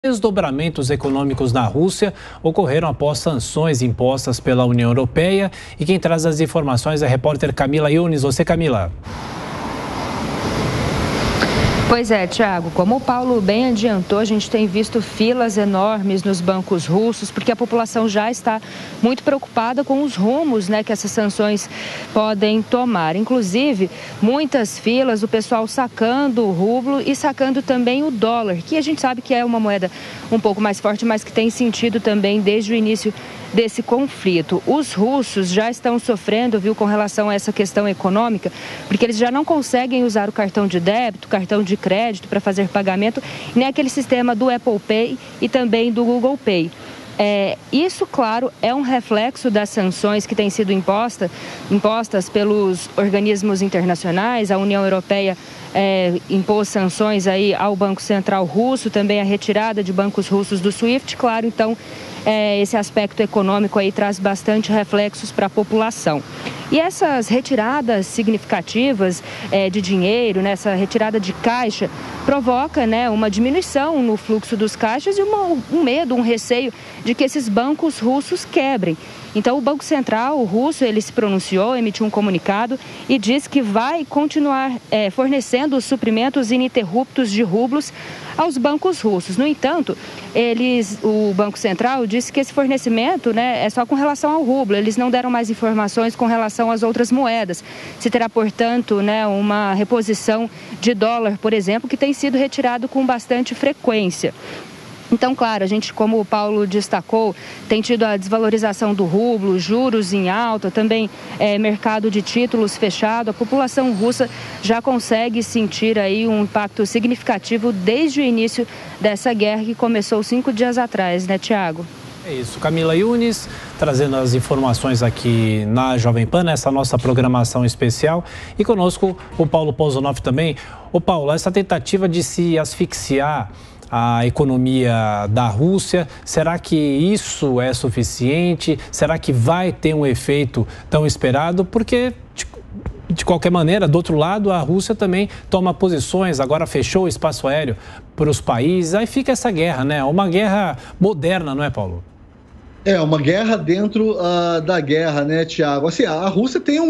Desdobramentos econômicos na Rússia ocorreram após sanções impostas pela União Europeia. E quem traz as informações é a repórter Camila Yunes. Você, Camila. Pois é, Thiago, como o Paulo bem adiantou, a gente tem visto filas enormes nos bancos russos, porque a população já está muito preocupada com os rumos, que essas sanções podem tomar. Inclusive, muitas filas, o pessoal sacando o rublo e sacando também o dólar, que a gente sabe que é uma moeda um pouco mais forte, mas que tem sentido também desde o início desse conflito. Os russos já estão sofrendo, com relação a essa questão econômica, porque eles já não conseguem usar o cartão de débito, cartão de crédito para fazer pagamento, nem aquele sistema do Apple Pay e também do Google Pay. Isso, claro, é um reflexo das sanções que têm sido impostas pelos organismos internacionais. A União Europeia impôs sanções aí ao Banco Central russo, também a retirada de bancos russos do SWIFT. Claro, então, esse aspecto econômico aí traz bastante reflexos para a população. E essas retiradas significativas de dinheiro, essa retirada de caixa, provoca uma diminuição no fluxo dos caixas e um medo, um receio de que esses bancos russos quebrem. Então, o Banco Central russo, ele se pronunciou, emitiu um comunicado e diz que vai continuar fornecendo os suprimentos ininterruptos de rublos aos bancos russos. No entanto, o Banco Central disse que esse fornecimento é só com relação ao rublo. Eles não deram mais informações com relação às outras moedas. Se terá, portanto, uma reposição de dólar, por exemplo, que tem sido retirado com bastante frequência. Então, claro, a gente, como o Paulo destacou, tem tido a desvalorização do rublo, juros em alta, também mercado de títulos fechado. A população russa já consegue sentir aí um impacto significativo desde o início dessa guerra que começou 5 dias atrás, Thiago? É isso, Camila Yunes, trazendo as informações aqui na Jovem Pan, nessa nossa programação especial. E conosco o Paulo Pozonoff também. Ô Paulo, essa tentativa de se asfixiar a economia da Rússia, será que isso é suficiente? Será que vai ter um efeito tão esperado? Porque, de qualquer maneira, do outro lado, a Rússia também toma posições, agora fechou o espaço aéreo para os países, aí fica essa guerra, Uma guerra moderna, não é, Paulo? Uma guerra dentro da guerra, Thiago? Assim, a Rússia tem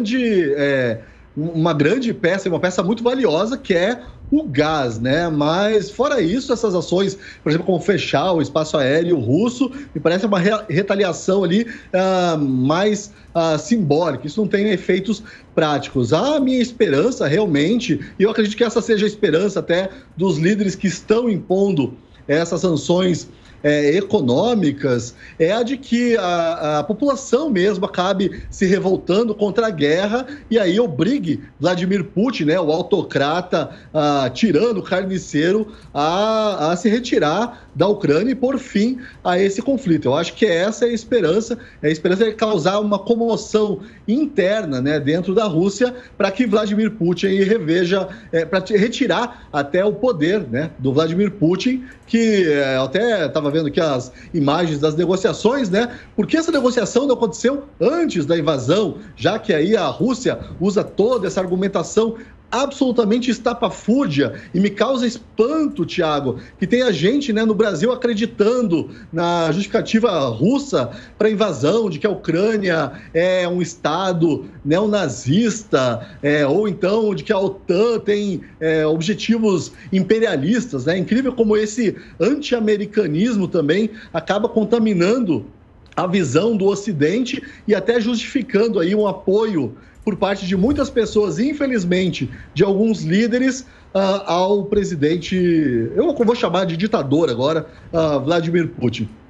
uma grande peça, uma peça muito valiosa, que é o gás, Mas, fora isso, essas ações, por exemplo, como fechar o espaço aéreo russo, me parece uma retaliação ali mais simbólica. Isso não tem efeitos práticos. A minha esperança, realmente, e eu acredito que essa seja a esperança até dos líderes que estão impondo essas sanções econômicas, é a de que a população mesmo acabe se revoltando contra a guerra e aí obrigue Vladimir Putin, o autocrata tirano, carniceiro, a se retirar da Ucrânia e pôr fim a esse conflito. Eu acho que essa é a esperança é causar uma comoção interna, dentro da Rússia, para que Vladimir Putin reveja, para retirar até o poder, do Vladimir Putin, que eu até estava vendo aqui as imagens das negociações, porque essa negociação não aconteceu antes da invasão, já que aí a Rússia usa toda essa argumentação absolutamente estapafúrdia, e me causa espanto, Thiago, que tem a gente no Brasil acreditando na justificativa russa para a invasão, de que a Ucrânia é um Estado neonazista, ou então de que a OTAN tem objetivos imperialistas. É incrível como esse anti-americanismo também acaba contaminando a visão do Ocidente e até justificando aí um apoio por parte de muitas pessoas, infelizmente, de alguns líderes, ao presidente, eu vou chamar de ditador agora, Vladimir Putin.